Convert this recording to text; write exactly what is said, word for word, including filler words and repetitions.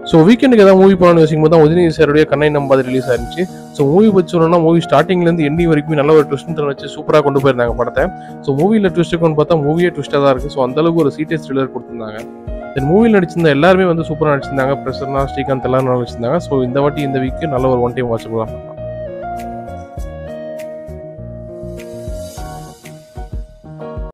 So வீக்கெண்டுக்கு ஏதாவது movie போகலான்னு யோசிக்கும் போது தான் உதயநிதி சாருடைய கண்ணை நம்பாதே ரிலீஸ் ஆயிருந்துச்சு. ஸோ மூவி பற்றி சொல்லணும்னா மூவி ஸ்டார்டிங்லேருந்து எண்டி வரைக்கும் நல்ல ஒரு ட்விஸ்ட் வச்சு சூப்பராக கொண்டு போயிருந்தாங்க படத்தை. ஸோ மூவியில் ட்விஸ்ட்டுக்கு பார்த்தா மூவியே ட்விஸ்ட்டாக தான் இருக்குது. ஸோ அந்தளவுக்கு ஒரு சீரியஸ் த்ரில்லர் கொடுத்துருந்தாங்க. தென் மூவியில் நடிச்சிருந்த எல்லாருமே வந்து சூப்பராக நடிச்சிருந்தாங்க. பிரசன்னா, ஸ்ரீகாந்த் எல்லாரும் நடிச்சிருந்தாங்க. ஸோ இந்த வாட்டி இந்த வீக்கு நல்ல ஒரு ஒன் டைம் வாட்ச் பண்ணலாம்.